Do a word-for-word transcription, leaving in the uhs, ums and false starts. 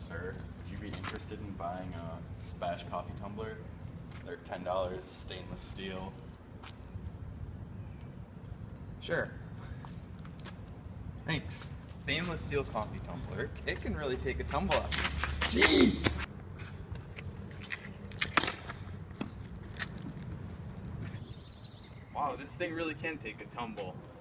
Sir, would you be interested in buying a SPASH coffee tumbler? They're ten dollars, stainless steel. Sure. Thanks. Stainless steel coffee tumbler. It can really take a tumble up. Jeez! Wow, this thing really can take a tumble.